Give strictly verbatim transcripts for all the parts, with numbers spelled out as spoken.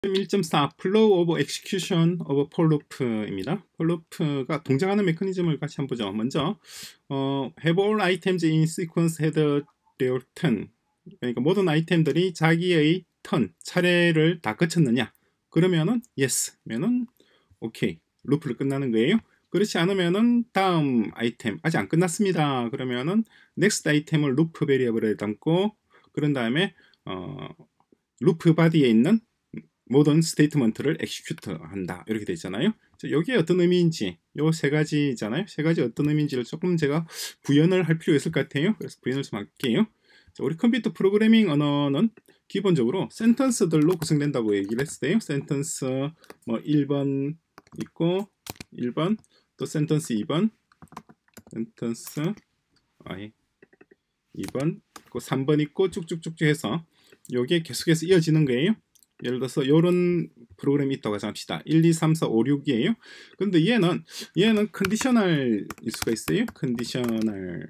일 점 사 Flow of Execution of for loop입니다. for loop가 동작하는 메커니즘을 같이 한번 보죠. 먼저 어, have all items in sequence had their turn. 그러니까 모든 아이템들이 자기의 턴, 차례를 다 거쳤느냐? 그러면은 yes, 면은 오케이, 루프를 끝나는 거예요. 그렇지 않으면은 다음 아이템 아직 안 끝났습니다. 그러면은 next 아이템을 루프 베리어블에 담고 그런 다음에 어, 루프 바디에 있는 모든 스테이트먼트를 엑시큐트 한다 이렇게 되어 있잖아요. 여기에 어떤 의미인지 요 세 가지잖아요. 세 가지 어떤 의미인지를 조금 제가 구현을 할 필요가 있을 것 같아요. 그래서 구현을 좀 할게요. 자, 우리 컴퓨터 프로그래밍 언어는 기본적으로 센턴스들로 구성된다고 얘기를 했어요. 센턴스 뭐 일 번 있고 일 번 또 센턴스 이 번 센턴스 아이 이 번 있고 삼 번 있고 쭉쭉쭉쭉 해서 요게 계속해서 이어지는 거예요. 예를 들어서 이런 프로그램이 있다고 합시다. 일, 이, 삼, 사, 오, 육이에요. 근데 얘는 얘는 컨디셔널일 수가 있어요. 컨디셔널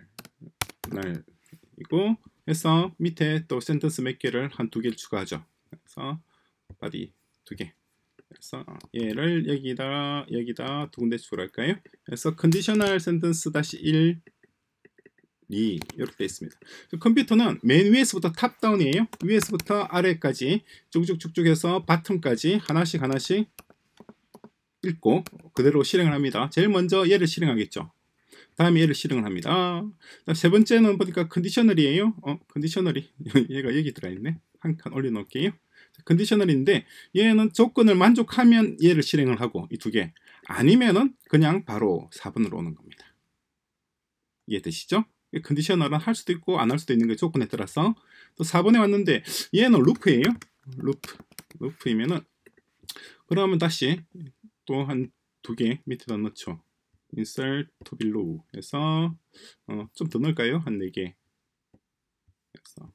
이고 해서 밑에 또 센텐스 몇 개를 한 두 개를 추가하죠. 그래서 바디 두 개. 그래서 얘를 여기다 여기다 두 군데 추가할까요? 그래서 컨디셔널 센텐스 다시 일 이 이렇게 되어 있습니다. 컴퓨터는 맨 위에서부터 탑다운이에요. 위에서부터 아래까지 쭉쭉쭉쭉 해서 바텀까지 하나씩 하나씩 읽고 그대로 실행을 합니다. 제일 먼저 얘를 실행하겠죠. 다음에 얘를 실행을 합니다. 세 번째는 보니까 컨디셔널이에요. 어, 컨디셔널이 얘가 여기 들어있네. 한 칸 올려놓을게요. 컨디셔널인데 얘는 조건을 만족하면 얘를 실행을 하고 이 두 개 아니면은 그냥 바로 사 번으로 오는 겁니다. 이해되시죠? 컨디셔널은 할 수도 있고 안 할 수도 있는 게 조건에 따라서 또 사 번에 왔는데 얘는 루프예요. 루프 루프이면은 그러면 다시 또 한 두 개 밑에다 넣죠. insert to below 해서 어, 좀 더 넣을까요? 한 네 개 해서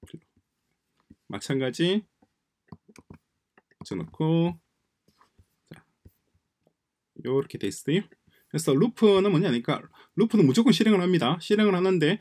마찬가지 붙여놓고 자, 요렇게 돼 있어요. 그래서 루프는 뭐냐니까 루프는 무조건 실행을 합니다. 실행을 하는데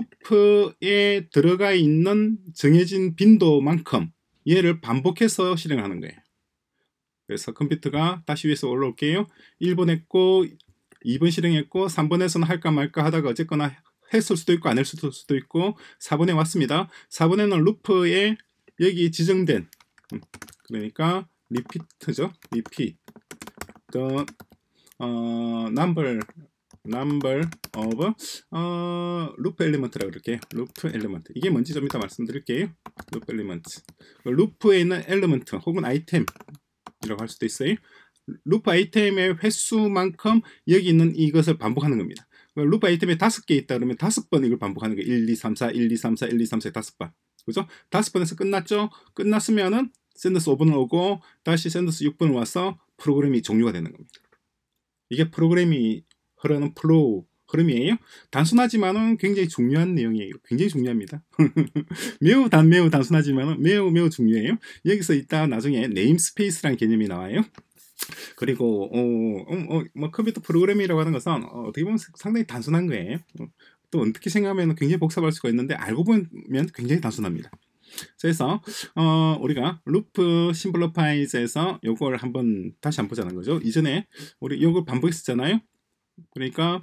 루프에 들어가 있는 정해진 빈도만큼 얘를 반복해서 실행을 하는 거예요. 그래서 컴퓨터가 다시 위에서 올라올게요. 일 번 했고 이 번 실행했고 삼 번에서는 할까 말까 하다가 어쨌거나 했을 수도 있고 안 했을 수도 있고 사 번에 왔습니다. 사 번에는 루프에 여기 지정된 그러니까 리피트죠. 리피트 the 어, number number of 어, 루프 엘리먼트라고 그럴게요. 루프 엘리먼트 이게 뭔지 좀 이따 말씀드릴게요. 루프 엘리먼트 루프에 있는 엘리먼트 혹은 아이템이라고 할 수도 있어요. 루프 아이템의 횟수만큼 여기 있는 이것을 반복하는 겁니다. 루프 아이템에 다섯 개 있다 그러면 다섯 번 이걸 반복하는 거예요. 일, 이, 삼, 사, 일, 이, 삼, 사, 일, 이, 삼, 사 다섯 번. 그죠? 다섯 번에서 끝났죠? 끝났으면은 샌더스 오 번을 오고 다시 샌더스 육 번을 와서 프로그램이 종료가 되는 겁니다. 이게 프로그램이 흐르는 플로우 흐름이에요. 단순하지만은 굉장히 중요한 내용이에요. 굉장히 중요합니다. 매우 단 매우 단순하지만은 매우 매우 중요해요. 여기서 이따 나중에 네임스페이스라는 개념이 나와요. 그리고 어, 어, 어, 뭐 컴퓨터 프로그램이라고 하는 것은 어, 어떻게 보면 상당히 단순한 거예요. 어, 또 어떻게 생각하면 굉장히 복잡할 수가 있는데 알고 보면 굉장히 단순합니다. 그래서 어, 우리가 루프 심플리파이즈에서 요걸 한번 다시 한번 보자는 거죠. 이전에 우리 요걸 반복했었잖아요. 그러니까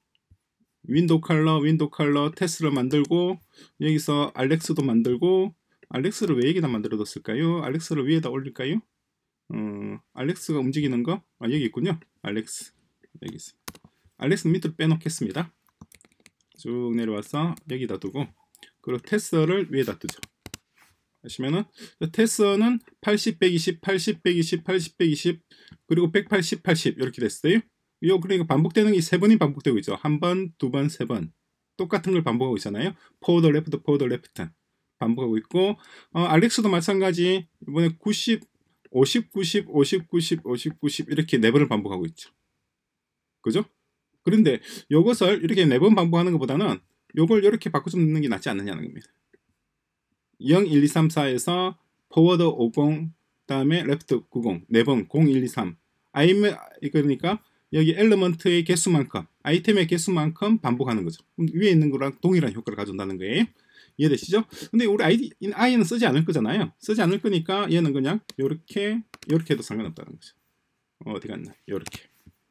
윈도우 컬러, 윈도우 컬러 테스트를 만들고 여기서 알렉스도 만들고 알렉스를 왜 여기다 만들어 뒀을까요? 알렉스를 위에다 올릴까요? 어, 알렉스가 움직이는 거? 아, 여기 있군요. 알렉스. 여기 있습니다. 알렉스는 밑으로 빼놓겠습니다. 쭉 내려와서 여기다 두고 그리고 테스터를 위에다 두죠. 하시면은 테스터는 팔십, 백이십, 팔십, 백이십, 팔십, 백이십 그리고 백팔십, 팔십 이렇게 됐어요. 요 그러니까 반복되는 게 세 번이 반복되고 있죠. 한 번, 두 번, 세 번 똑같은 걸 반복하고 있잖아요. 포워드 레프트, 포워드 레프트 반복하고 있고 어, 알렉스도 마찬가지 이번에 구십 오십, 구십, 오십, 구십, 오십, 구십 이렇게 네 번을 반복하고 있죠. 그죠? 그런데 이것을 이렇게 네 번 반복하는 것보다는 이걸 이렇게 바꿔 좀 넣는 게 낫지 않느냐는 겁니다. 영, 일, 이, 삼, 사에서 포워드 오십, 다음에 레프트 구십, 네 번 공, 일, 이, 삼. 아이면 그러니까 여기 엘리먼트의 개수만큼, 아이템의 개수만큼 반복하는 거죠. 위에 있는 거랑 동일한 효과를 가져온다는 거예요. 이해되시죠? 근데 우리 아이디, i는 쓰지 않을 거잖아요. 쓰지 않을 거니까 얘는 그냥 요렇게 요렇게 해도 상관없다는 거죠. 어디 갔나? 요렇게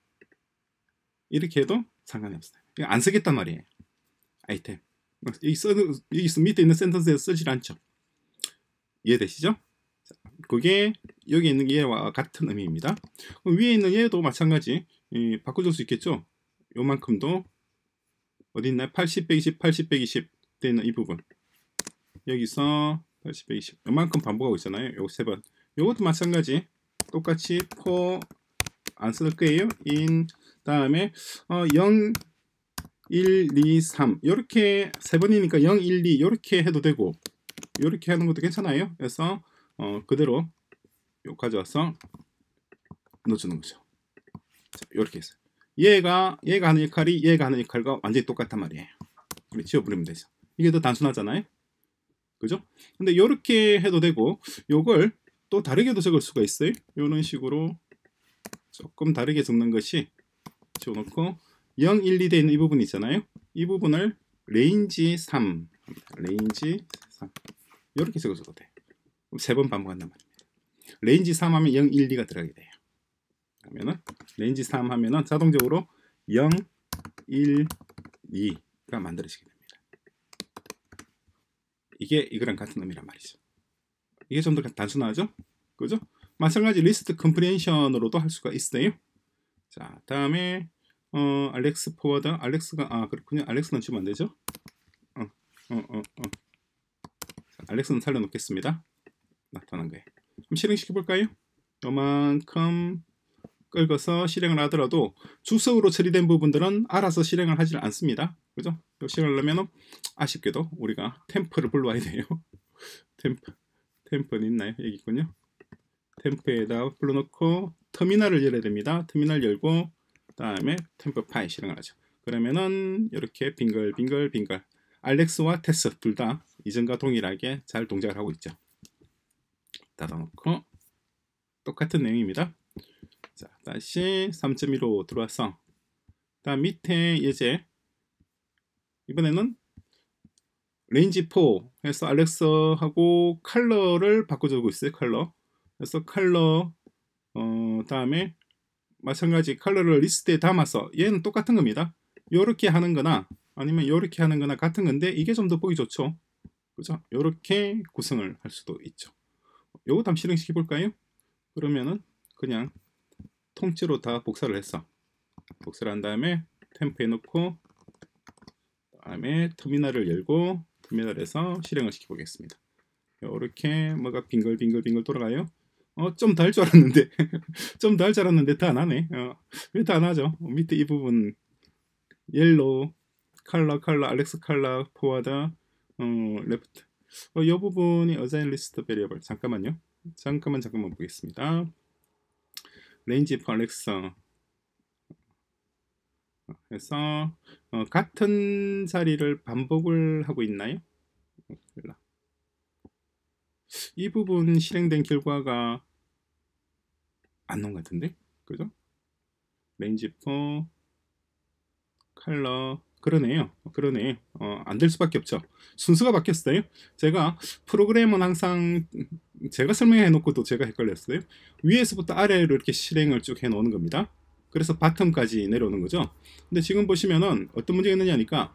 이렇게 해도 상관이 없어요. 안 쓰겠단 말이에요. 아이템 이 써, 이 밑에 있는 센텐스에 쓰질 않죠. 이해되시죠? 자, 그게 여기 있는 얘와 같은 의미입니다. 위에 있는 얘도 마찬가지 이, 바꿔줄 수 있겠죠. 요만큼도 어디 있나요? 팔십, 백이십, 팔십, 백이십 되는 이 부분 여기서 팔십, 백이십 요만큼 반복하고 있잖아요. 요 세 번 요것도 마찬가지 똑같이 for 안 쓸 거예요. in 다음에 어, 영, 일, 이, 삼 이렇게 세 번이니까 영, 일, 이 이렇게 해도 되고 이렇게 하는 것도 괜찮아요. 그래서 어, 그대로 요 가져와서 넣어주는 거죠. 자, 이렇게 해서 얘가 얘가 하는 역할이 얘가 하는 역할과 완전히 똑같단 말이에요. 우리 지워버리면 되죠. 이게 더 단순하잖아요. 그죠? 근데 이렇게 해도 되고 요걸 또 다르게도 적을 수가 있어요. 이런 식으로 조금 다르게 적는 것이 지워놓고 영, 일, 이 돼 있는 이 부분 있잖아요. 이 부분을 레인지 삼 레인지 삼 이렇게 적어줘도 돼. 세 번 반복한단 말입니다. 레인지 삼 하면 영, 일, 이가 들어가게 돼요. 그러면은 레인지 삼 하면은 자동적으로 영, 일, 이가 만들어지게 됩니다. 이게 이거랑 같은 의미란 말이죠. 이게 좀 더 단순하죠? 그죠? 마찬가지 리스트 컴프레hension으로도 할 수가 있어요. 자, 다음에 어, 알렉스 포워드 알렉스가 아 그렇군요. 알렉스는 주면 안 되죠? 어, 어, 어, 어. 자, 알렉스는 살려놓겠습니다. 나타난 거예요. 그럼 실행시켜 볼까요? 요만큼 끌어서 실행을 하더라도 주석으로 처리된 부분들은 알아서 실행을 하지 않습니다. 그죠? 실행을 하려면 아쉽게도 우리가 템프를 불러와야 돼요. 템프, 템프는 있나요? 여기 있군요. 템프에다 불러놓고 터미널을 열어야 됩니다. 터미널 열고 다음에 템프 파일 실행을 하죠. 그러면은 이렇게 빙글 빙글 빙글 알렉스와 테스 둘 다 이전과 동일하게 잘 동작을 하고 있죠. 닫아놓고 똑같은 내용입니다. 자, 다시 삼 점 일로 들어와서 다음 밑에 예제 이번에는 레인지 사 해서 알렉스하고 컬러를 바꿔주고 있어요. 컬러 그래서 컬러 어, 다음에 마찬가지 컬러를 리스트에 담아서 얘는 똑같은 겁니다. 요렇게 하는 거나 아니면 요렇게 하는 거나 같은 건데 이게 좀 더 보기 좋죠. 그죠? 요렇게 구성을 할 수도 있죠. 요것도 한번 실행시켜 볼까요? 그러면은 그냥 통째로 다 복사를 했어. 복사를 한 다음에 템프에 넣고 다음에 터미널을 열고 터미널에서 실행을 시켜 보겠습니다. 이렇게 뭐가 빙글빙글빙글 돌아가요. 어, 좀 더 할 줄 알았는데 좀 더 할 줄 알았는데 다 안 하네. 어, 왜 다 안 하죠? 밑에 이 부분 옐로우 컬러 컬러 알렉스 컬러 포워드 어, 레프트 어, 이 부분이 어자인 리스트 베리어블 잠깐만요. 잠깐만 잠깐만 보겠습니다. 레인지 포 알렉스 해서 어, 같은 자리를 반복을 하고 있나요? 이 부분 실행된 결과가 안 나온 것 같은데? 그죠? 레인지 포 컬러 그러네요. 그러네. 어, 안 될 수밖에 없죠. 순서가 바뀌었어요. 제가 프로그램은 항상 제가 설명해 놓고 또 제가 헷갈렸어요. 위에서부터 아래로 이렇게 실행을 쭉 해 놓는 겁니다. 그래서 바텀까지 내려오는 거죠. 근데 지금 보시면은 어떤 문제가 있느냐니까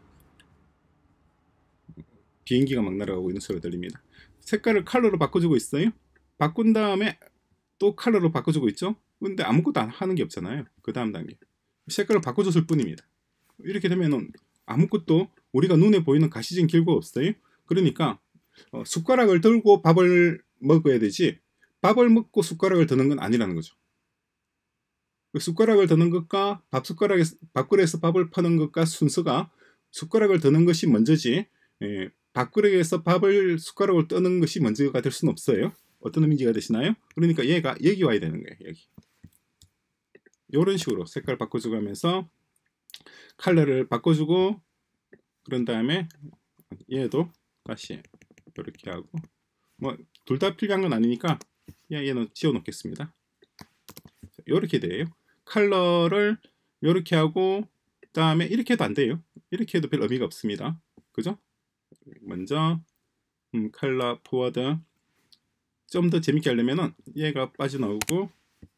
비행기가 막 날아가고 있는 소리가 들립니다. 색깔을 컬러로 바꿔주고 있어요. 바꾼 다음에 또 컬러로 바꿔주고 있죠. 근데 아무것도 안 하는 게 없잖아요. 그 다음 단계 색깔을 바꿔줬을 뿐입니다. 이렇게 되면은 아무것도 우리가 눈에 보이는 가시적인 결과가 없어요. 그러니까 어, 숟가락을 들고 밥을 먹어야 되지 밥을 먹고 숟가락을 드는 건 아니라는 거죠. 그 숟가락을 드는 것과 밥 숟가락에 밥그릇에서 밥을 퍼는 것과 순서가 숟가락을 드는 것이 먼저지 예, 밥그릇에서 밥을 숟가락을 떠는 것이 먼저가 될 수는 없어요. 어떤 의미가 되시나요? 그러니까 얘가 여기 와야 되는 거예요. 여기 이런 식으로 색깔 바꿔주고 하면서 컬러를 바꿔주고 그런 다음에 얘도 다시 이렇게 하고 뭐 둘 다 필요한 건 아니니까 얘는 지워 놓겠습니다. 이렇게 돼요. 컬러를 이렇게 하고 그 다음에 이렇게 해도 안 돼요. 이렇게 해도 별 의미가 없습니다. 그죠? 먼저 음, 컬러 포워드 좀 더 재밌게 하려면은 얘가 빠져나오고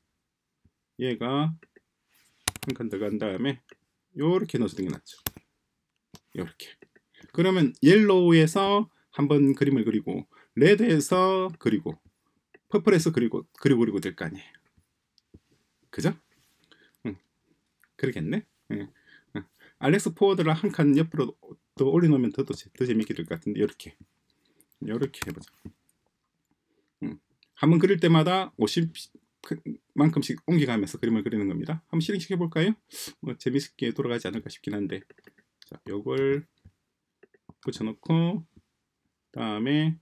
얘가 한 칸 더 간 다음에 요렇게 넣어주는 게 낫죠. 요렇게. 그러면 옐로우에서 한번 그림을 그리고 레드에서 그리고 퍼플에서 그리고 그리고 그리고 될 거 아니에요. 그죠? 응. 그러겠네. 응. 응. 알렉스 포워드를 한 칸 옆으로 더 올려놓으면 더, 더, 더 재밌게 될 것 같은데 이렇게 이렇게 해보자. 응. 한번 그릴 때마다 오십만큼씩 옮겨가면서 그림을 그리는 겁니다. 한번 실행시켜 볼까요? 뭐 재밌게 돌아가지 않을까 싶긴 한데, 자, 요걸 붙여놓고 다음에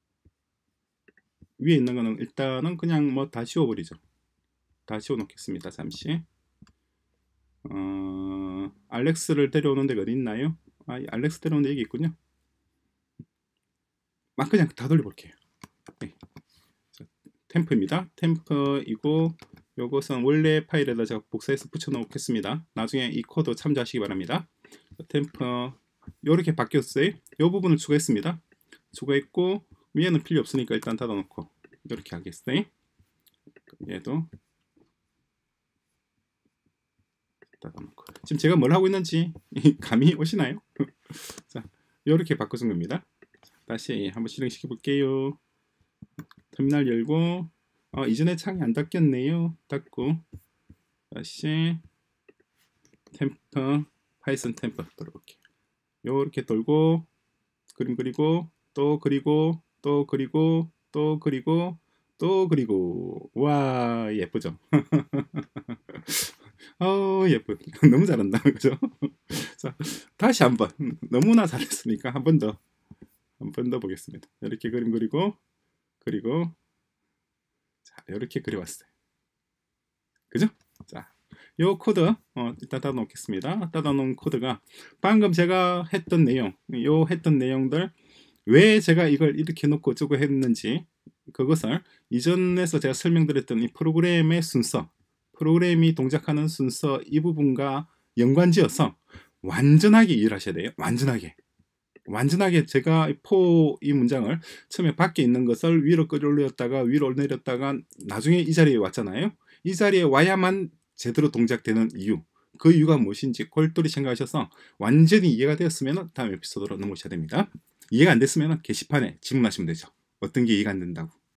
위에 있는 거는 일단은 그냥 뭐 다 지워버리죠. 다 지워 놓겠습니다. 잠시. 어, 알렉스를 데려오는 데가 어디 있나요? 아, 알렉스 데려오는 데 여기 있군요. 막 그냥 다 돌려볼게요. 네. 자, 템프입니다. 템프이고 요것은 원래 파일에다 제가 복사해서 붙여 놓겠습니다. 나중에 이 코드 참조하시기 바랍니다. 템프 요렇게 바뀌었어요. 이 부분을 추가했습니다. 추가했고 위에는 필요 없으니까 일단 닫아놓고 이렇게 하겠어요. 얘도 닫아놓고. 지금 제가 뭘 하고 있는지 감이 오시나요? 자, 이렇게 바꿔준 겁니다. 다시 한번 실행시켜 볼게요. 터미널 열고 어, 이전에 창이 안 닫혔네요. 닫고 다시 템프 파이썬 템프 돌아볼게요. 요렇게 돌고 그림 그리고 또 그리고 또 그리고 또 그리고 또 그리고 와 예쁘죠? 어 예뻐. 너무 잘한다. 그죠? 자, 다시 한번 너무나 잘했으니까 한 번 더 한 번 더 보겠습니다. 이렇게 그림 그리고 그리고 자 이렇게 그려왔어요. 그죠? 자, 요 코드 어, 일단 닫아 놓겠습니다. 닫아 놓은 코드가 방금 제가 했던 내용, 요 했던 내용들 왜 제가 이걸 이렇게 놓고 저거 했는지 그것을 이전에서 제가 설명드렸던 이 프로그램의 순서, 프로그램이 동작하는 순서 이 부분과 연관지어서 완전하게 이해를 하셔야 돼요. 완전하게. 완전하게 제가 포 이 문장을 처음에 밖에 있는 것을 위로 끌어올렸다가 위로 내렸다가 나중에 이 자리에 왔잖아요. 이 자리에 와야만 제대로 동작되는 이유, 그 이유가 무엇인지 골똘히 생각하셔서 완전히 이해가 되었으면 다음 에피소드로 넘어오셔야 됩니다. 이해가 안 됐으면 게시판에 질문하시면 되죠. 어떤 게 이해가 안 된다고.